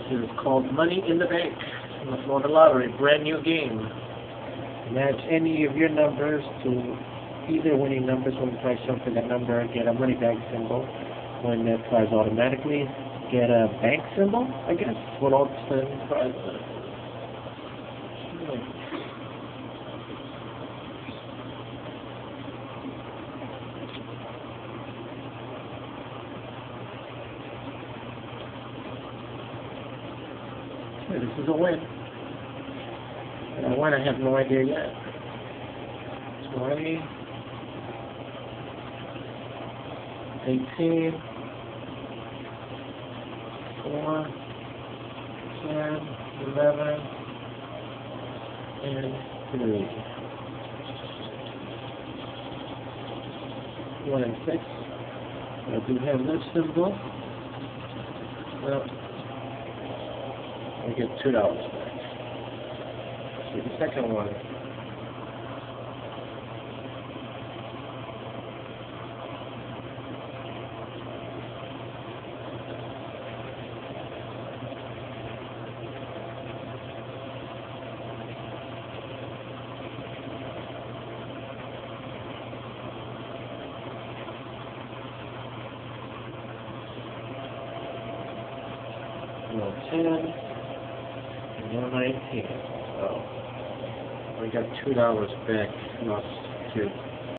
This is called Money in the Bank from the Florida Lottery, brand new game. Match any of your numbers to either winning numbers. When you try something, that number, get a money bag symbol. When that prize automatically, get a bank symbol, I guess, with all the prizes. This is a win. And a win I have no idea yet. 20, 18, 4, 10, 11, and 3. 1 and 6. I do have this symbol. Well, I get $2 back. See the second one. No, 10. 119. So we got $2 back. Lost 2.